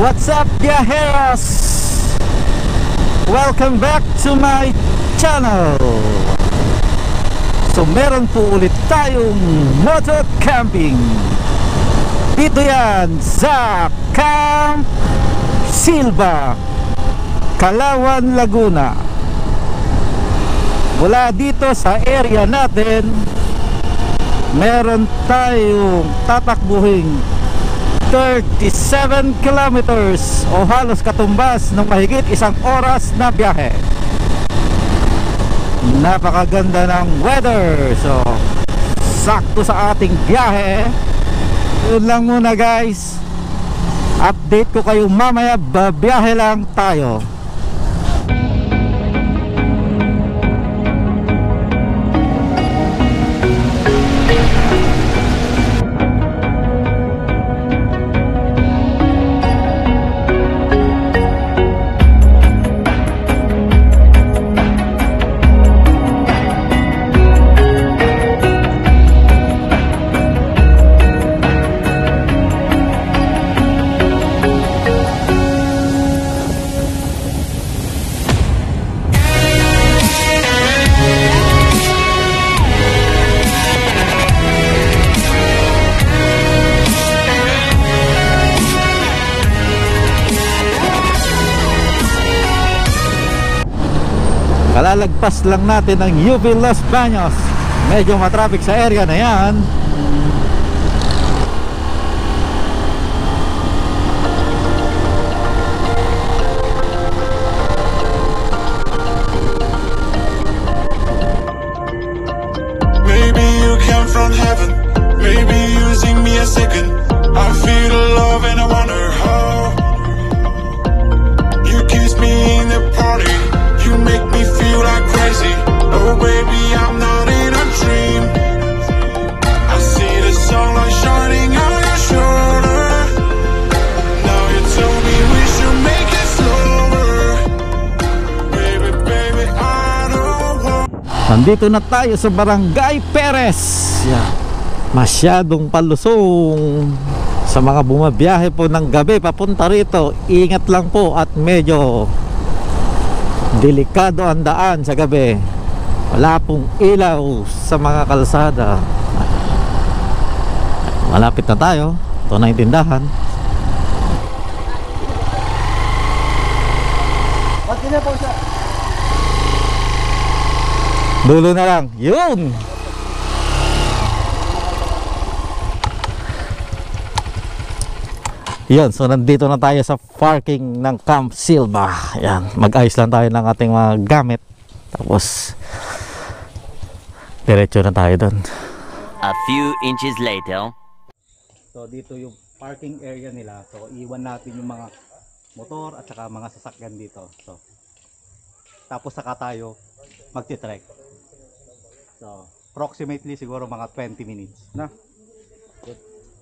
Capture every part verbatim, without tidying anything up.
What's up, viajeros? Welcome back to my channel. So meron po ulit tayong motor camping. Dito yan sa Camp Silva, Calauan, Laguna. Mula dito sa area natin, meron tayong tatakbuhin thirty-seven kilometers o halos katumbas ng mahigit isang oras na biyahe. Napakaganda ng weather, so sakto sa ating biyahe. Yun lang muna guys, update ko kayo mamaya, babiyahe lang tayo. Kalalagpas lang natin ang U V Los Baños. Medyo matraffic sa area na yan. Maybe you came from heaven, maybe using me a second. I feel the love and I wonder how. You kiss me in the party, you make me feel like crazy. Oh baby, I'm not in a dream. I see the sunlight shining on your shoulder. Now you tell me we should make it slower. Baby, baby, I don't want. Nandito na tayo sa Barangay Perez. Yeah. Masyadong palusong. Sa mga bumabiyahe po ng gabi papunta rito, ingat lang po at medyo delikado ang daan sa gabi. Wala pong ilaw sa mga kalsada. Malapit na tayo. Ito na yung tindahan. Dulo na lang. Yun! Yun, so nandito na tayo sa parking ng Camp Silva. Yan, mag-ayos lang tayo ng ating mga gamit. Tapos diretso na tayo doon. A few inches later. So dito yung parking area nila. So iwan natin yung mga motor at saka mga sasakyan dito. So tapos saka tayo magti-trek. So approximately siguro mga twenty minutes na. Good.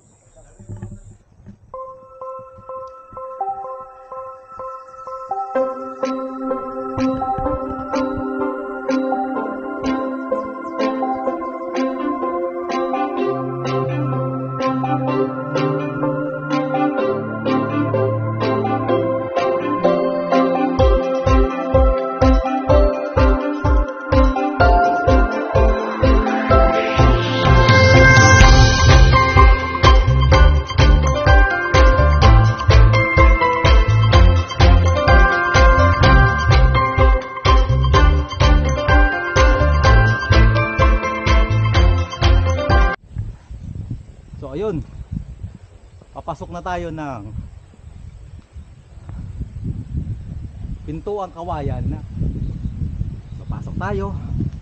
So ayun, papasok na tayo ng Pintuang Kawayan na. So pasok tayo.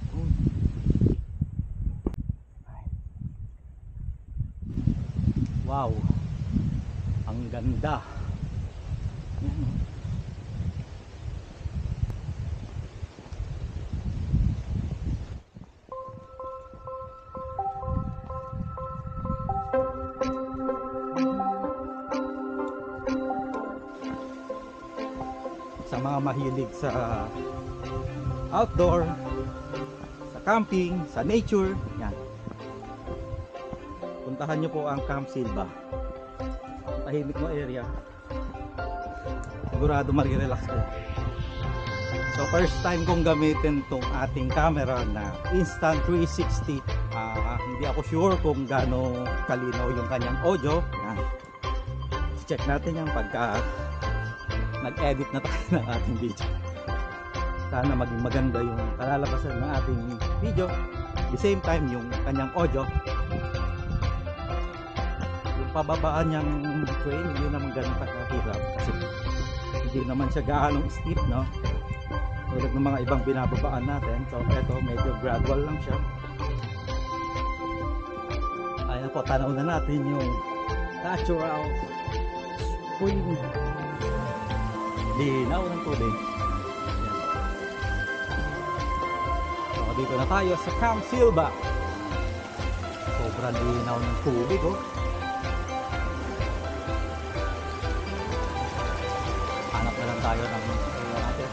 Wow, ang ganda. Yan, oh. Sa mga mahilig sa outdoor, sa camping, sa nature, yan, puntahan nyo po ang Camp Silva. Tahimik mo area. sigurado marirelax ko. So first time kong gamitin tong ating camera na Instant three sixty. uh, Hindi ako sure kung gaano kalinaw yung kanyang audio. Yan. Check natin yan pagka nag-edit na tayo ng ating video. Sana maging maganda yung kalalabasan ng ating video. At the same time yung kanyang audio. Yung pababaan niyang trail hindi naman ganun kakahirap kasi hindi naman siya gaanong steep, no? Tulad ng mga ibang binababaan natin. So eto medyo gradual lang siya. Ayan po, tanaw na natin yung natural spring. Linaw ng tubig. So dito na tayo sa Camp Silva. Sobrang linaw ng tubig, oh. Hanap na lang tayo ng area natin.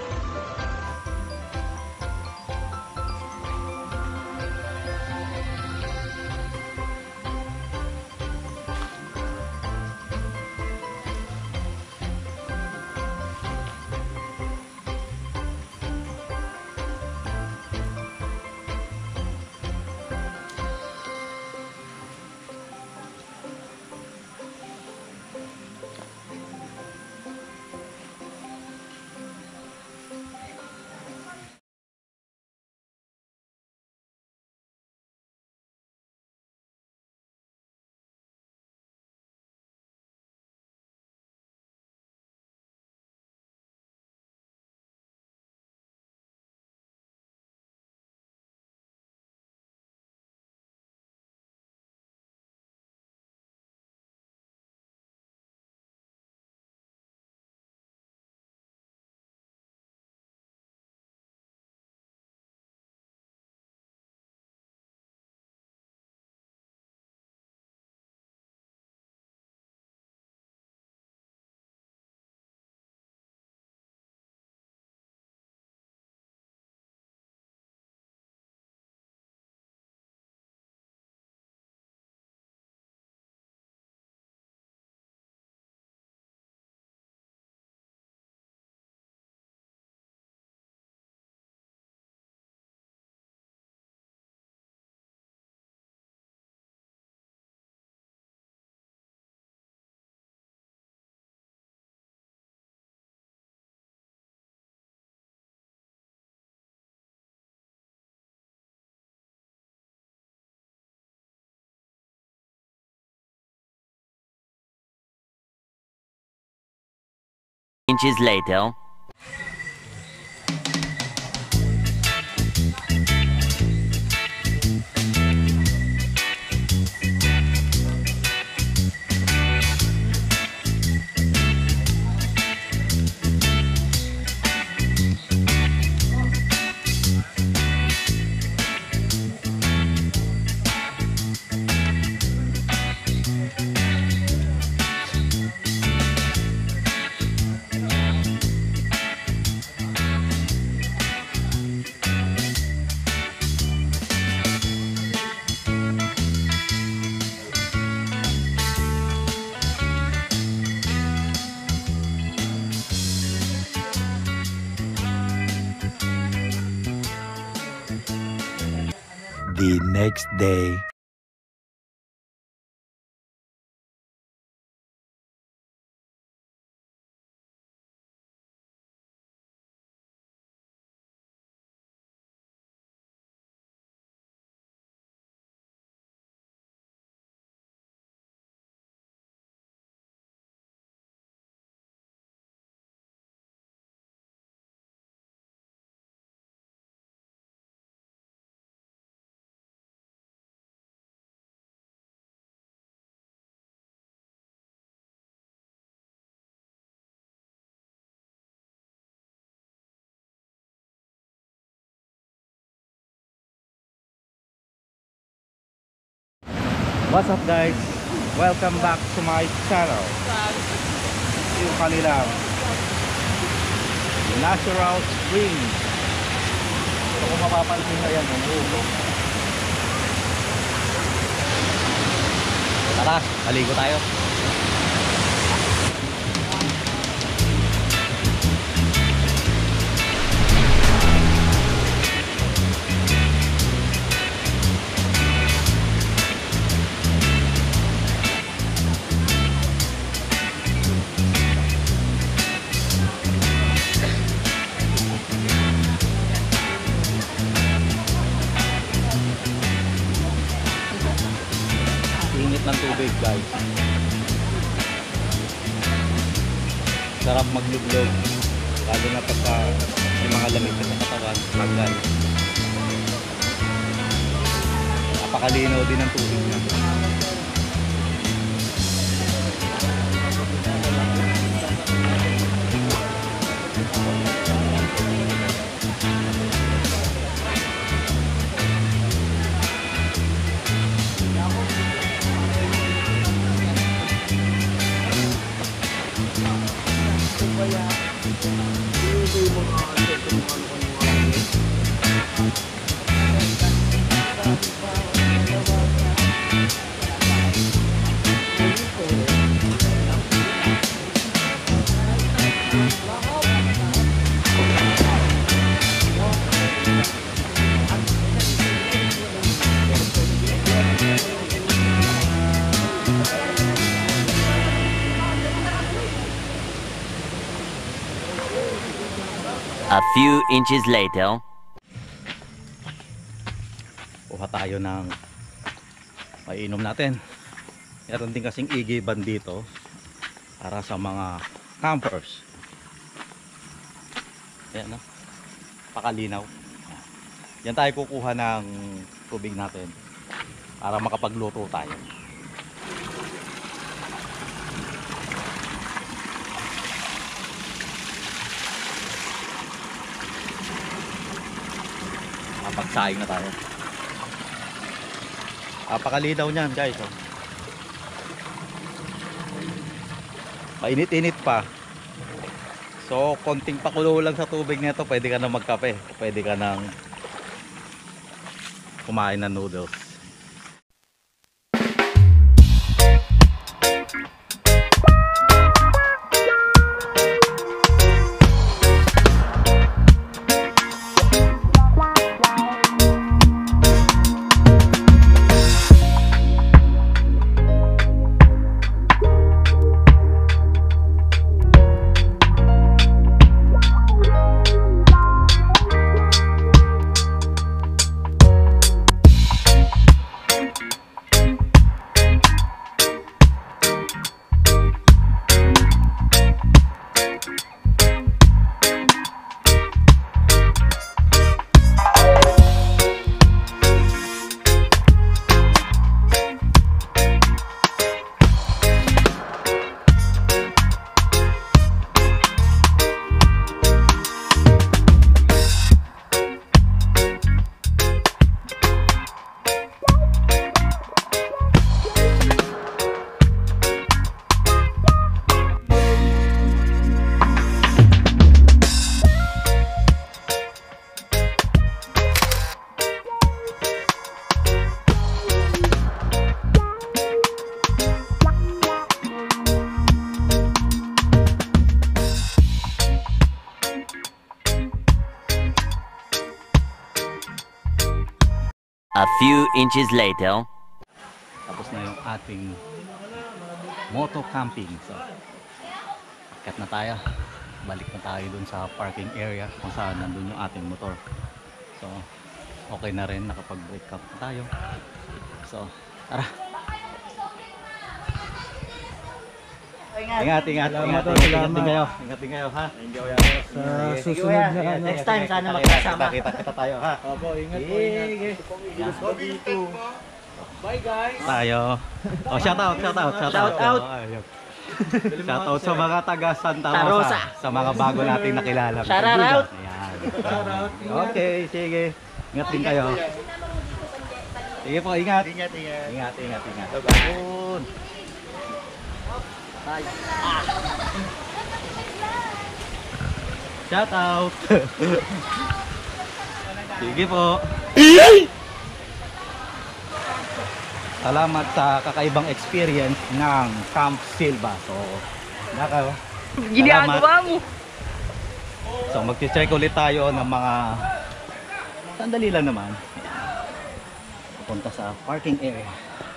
Inches later. The next day. What's up guys? Welcome back to my channel. Yung kanilang natural spring. So kung mapapansin na yan, umuulo. Tara, maligo tayo. ng tubig, guys. Sarap magluglog. Lalo na pagka may mga lamig sa katawan, tanggal. Napakalinaw din ang tubig niya. A few inches later. Kuha tayo ng maiinom natin. Meron din kasing igiban dito para sa mga campers. Ayan, no? Pakalinaw. Yan tayo kukuha ng tubig natin para makapagluto tayo. Pagsaing na tayo. Napakalinaw niyan, guys. Oh. Mainit-init pa. So, konting pakulo lang sa tubig nito, pwede ka na magkape. Pwede ka nang kumain ng noodles. A few inches later. Tapos na yung ating moto camping. So, akyat na tayo. Balik na tayo dun sa parking area kung saan nandun yung ating motor. So, okay na rin. Nakapag-break camp na tayo. So, tara. Ingat, ingat, ingat, ingat, ingat din kayo. Ingat din kayo, ha? Sa susunod na ano. Next time sana magkasama. Kita kita tayo, ha? Opo, ingat po, ingat. Bye guys. Tayo. Oh, shout out, shout out, shout, Shout out. Oh, ayun. Shout out sa mga taga Santa Rosa, Rosa. sa mga bago nating nakilala. Shout out. Ayan. Okay, sige. Ingat din kayo. Sige po, ingat. Ingat, ingat. Ingat, ingat, ingat. Yun. Shout out. Sige po. Salamat sa kakaibang experience ng Camp Silva. So, nakaw. Ginagawa mo. So, mag-check ulit tayo ng mga sandali lang naman. Punta sa parking area.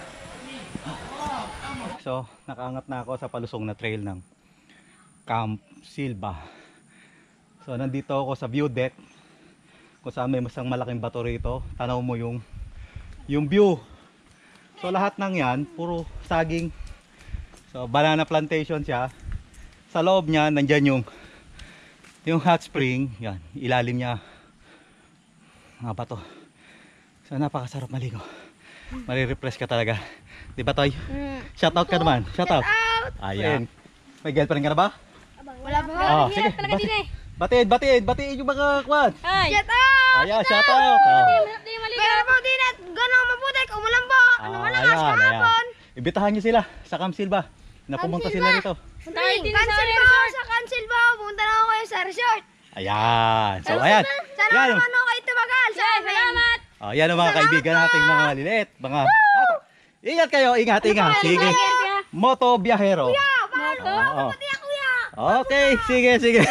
So, nakaangat na ako sa palusong na trail ng Camp Silva. So, nandito ako sa view deck. Kung saan may masang malaking bato rito. Tanaw mo yung yung view So lahat ng yan, puro saging. So banana plantation siya. Sa loob niya, nandyan yung yung hot spring. Yan, ilalim niya. Mga bato. So napakasarap maligo. Mari-refresh ka talaga. Di ba, Toy? Shoutout ka naman. Shoutout. Ayan. May girlfriend ka na ba? Wala pa. Oh, sige. Bati, batiin, batiin, batiin yung mga kwan. Shout out! Ayan, shoutout. Oh. Pero po din at gano'ng mabuti kung walang po. Ano Ah, malakas ayan, ayan. kahapon. Ibitahan nyo sila sa Camp Silva. Na pumunta sila rito. Cancel ba ako sa cancel ba ako? Pumunta na ako kayo sa resort. Ayan. So, ayan. Sana Yan. naman ako kayo tumagal. Salamat. Oh, yan ang mga kaibigan nating mga maliliit. Mga... Ah, ingat kayo, ingat, ingat. Sige. Moto Biyahero. Moto? Oo. Pati ako ya. Okay, sige, sige.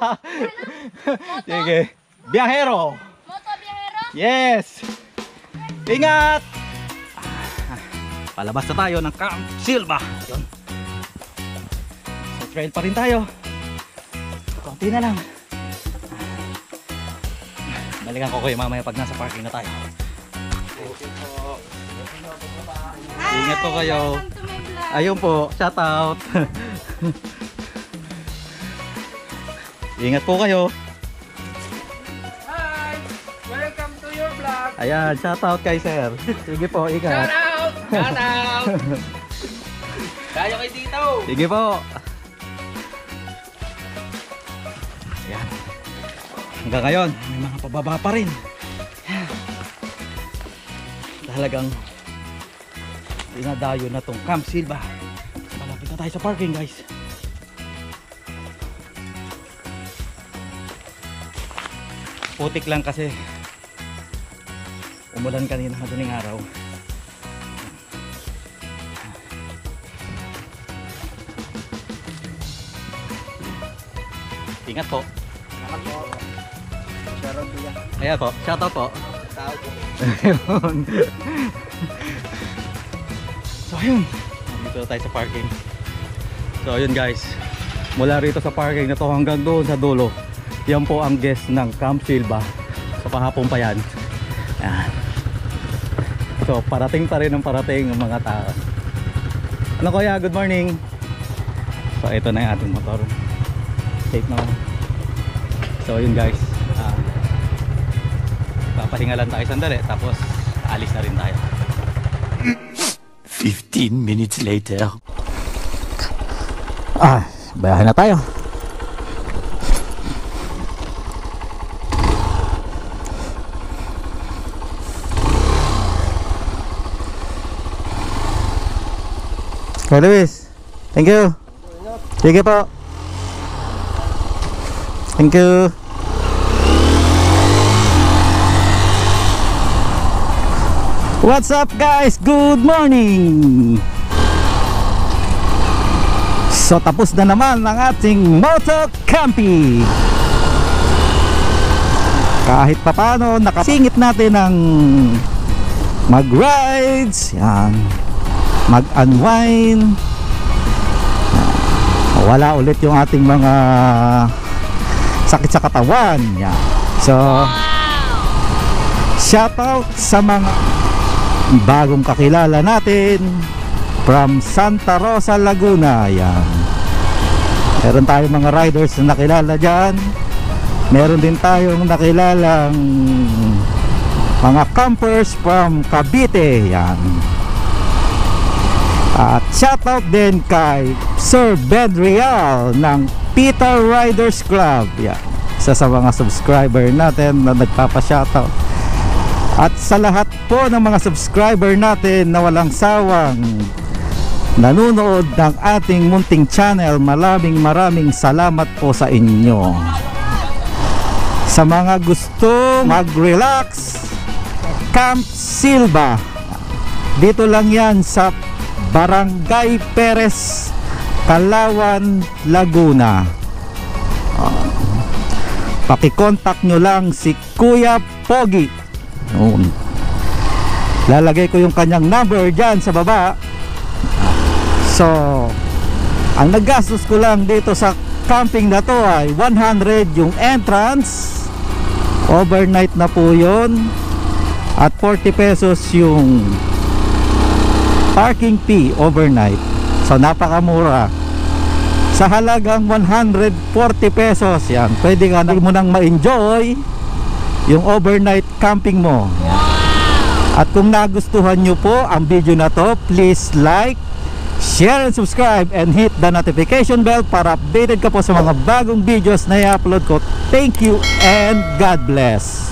Sige. Biyahero. Moto Biyahero? Yes. Ingat. Palabas na tayo ng Camp Silva. Yun. Sa trail pa rin tayo. Konti na lang. Balikan ko kayo mamaya pag nasa parking na tayo. Ingat po kayo. Ayun po, shout out. Ingat po kayo. Hi! Welcome to your vlog! Ayan, shout out kay sir. Sige po, ingat. Shout out! Shout out! Tayo kayo dito! Sige po. Ayan. Hanggang ngayon, may mga pababa pa rin. Talagang dinadayo na tong Camp Silva. Malapit na tayo sa parking, guys. Putik lang kasi umulan kanina madaling araw. Ingat po. Ayan po, shoutout po. Ayun. So ayun, dito tayo sa parking. So ayun guys, mula rito sa parking na to hanggang doon sa dulo, yan po ang guest ng Camp Silva. So pahapon pa yan. Ayan. So parating pa rin ang parating ng mga tao. Ano kuya, good morning. So ito na yung ating motor. Safe na. So yun guys, uh, papahinga lang tayo sandali tapos alis na rin tayo. Fifteen minutes later. Ah, bayahin na tayo. Kay Luis, thank you. Sige po. Thank you. What's up guys? Good morning. So tapos na naman ang ating moto camping. Kahit papano nakasingit natin ng mag-rides, yan, mag-unwind. Wala ulit yung ating mga sakit sa katawan. Yan. So shout out sa mga bagong kakilala natin from Santa Rosa, Laguna. Yan. Meron tayong mga riders na nakilala dyan. Meron din tayong nakilalang mga campers from Cavite. Yan. At shoutout din kay Sir Ben Real ng Peter Riders Club. Yan. Isa sa mga subscriber natin na nagpapa-shoutout. At sa lahat po ng mga subscriber natin na walang sawang nanonood ng ating munting channel, maraming maraming salamat po sa inyo. Sa mga gustong mag-relax, Camp Silva, dito lang yan sa Barangay Perez, Calauan, Laguna. uh, Pakikontak nyo lang si Kuya Pogi. Noon. Lalagay ko yung kanyang number dyan sa baba. So ang naggastos ko lang dito sa camping na to ay one hundred yung entrance, overnight na po yun, at forty pesos yung parking fee overnight. So napakamura. Sa halagang one hundred forty pesos, yan, pwede ka na mo nang ma-enjoy yung overnight camping mo. Yan. At kung nagustuhan nyo po ang video na to, please like, share and subscribe and hit the notification bell para updated ka po sa mga bagong videos na i-upload ko. Thank you and God bless.